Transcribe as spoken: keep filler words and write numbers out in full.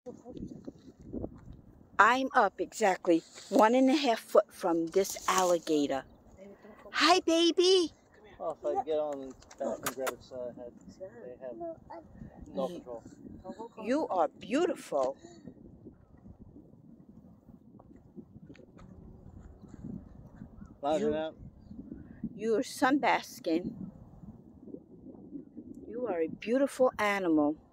I'm up exactly one and a half foot from this alligator. Hi, baby. Oh, if I get on back and grab its uh, head, they have no control. You are beautiful. Lounging out. You are sunbasking. You are a beautiful animal.